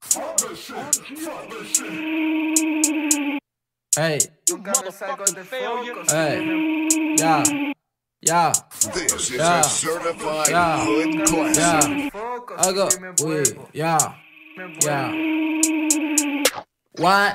Hey, hey, yeah. This is a certified hood classic. I got weed, yeah. What?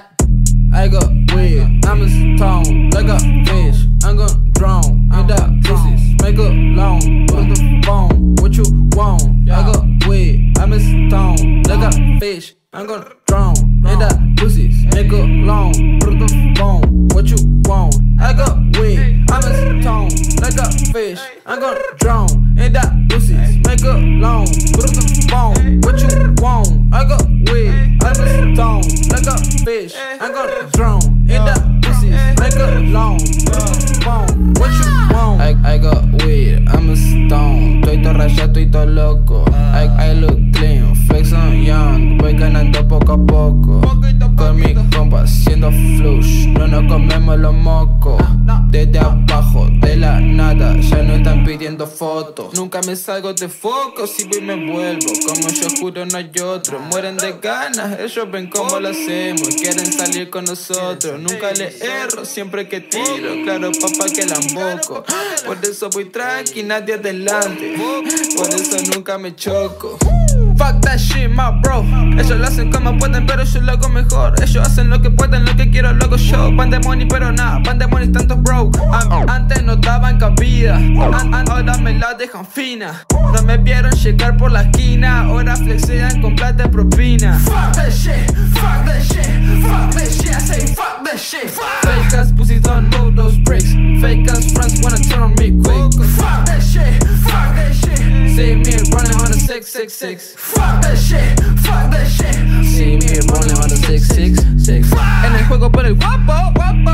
I got weed, I'm a stone, like a fish. I'm gonna drown in that pussies, make it long, put the phone, what you want? I got weed, I'm a stone, like a fish. I'm gonna drown in that pussies, make it long, put the phone, what you want? I got weed, I'm a stone, like a fish. I'm gonna drown in that pussies, make it long, put the phone, what you want? I got weed, I'm a stone, like a fish. I'm gonna drown in that pussies, make it long, put the phone, what you want? I got weed, I'm a stone, estoy todo rayado, estoy todo loco. I look clean, flex on young, voy ganando poco a poco. Con mi compa haciendo flush, no nos comemos los mocos. Desde abajo de la nada ya no están pidiendo fotos. Nunca me salgo de foco, si voy me vuelvo. Como yo juro no hay otro, mueren de ganas, ellos ven cómo lo hacemos y quieren salir con nosotros. Nunca le erro, siempre que tiro, claro papá que la emboco. Por eso voy tranqui, nadie adelante, por eso nunca me choco. Fuck that shit, my bro. Ellos lo hacen como pueden, pero yo lo hago mejor. Ellos hacen lo que pueden, lo que quiero lo hago yo. Van de money, pero nada, van de money tanto broke. Antes no daban cabida, ahora me la dejan fina. No me vieron llegar por la esquina, ahora flexean con plata de propina. Fuck that shit, fuck that shit, fuck that shit, I say fuck that shit. Fake ass pussies don't know those bricks. Fake ass friends wanna turn on me quick. Fuck that shit, fuck that shit. See me running on a 666. Fuck that shit, fuck that shit. See me running on a 666. En el juego por el guapo,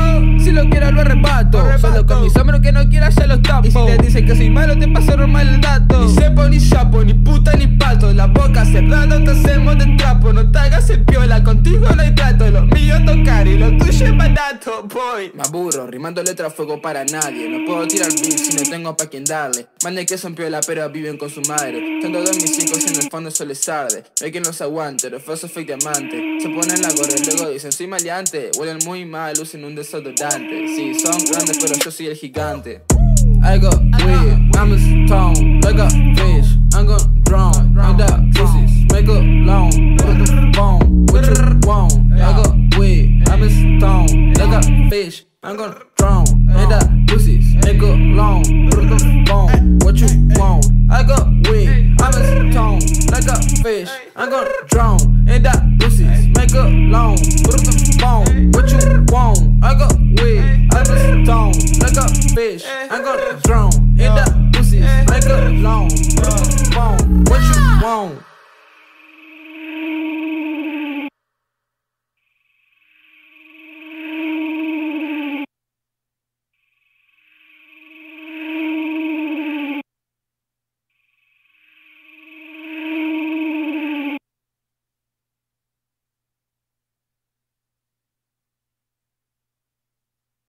si lo quiero lo arrebato. Solo con mis hombros que no quiera ya los tapo. Y si te dicen que soy malo te paso mal el dato. Ni cepo, ni chapo, ni puta, ni pato. La boca cerrada te hacemos de trapo. No te hagas el piola, contigo no hay trato. Lo mío es tocar y lo tuyo es barato, boy. Me aburro, rimando letras fuego para nadie. No puedo tirar beats si no tengo pa' quien darle. Mande que son piola pero viven con su madre. Son todos mis hijos y en el fondo eso les arde. No hay quien los aguante, los falsos fake diamante. Se ponen la gorra y luego dicen soy maleante. Huelen muy mal, usen un desodorante. Sí, son grandes pero yo soy el gigante. I got weed, I'm a stone, like a fish. I'm gonna drown in that pussies, make it long, put the phone, what you want? I got weed, I'm a stone, like a fish. I'm gonna drown in that pussies, make it long, put the phone, what you want? I got weed, I'm a stone, like a fish. I'm gonna drown in that pussies, make it long, put the phone, what you want? I got weed, I'm a stone, like a fish. I'm gonna drown in that pussies, make it long, put the phone, what you want?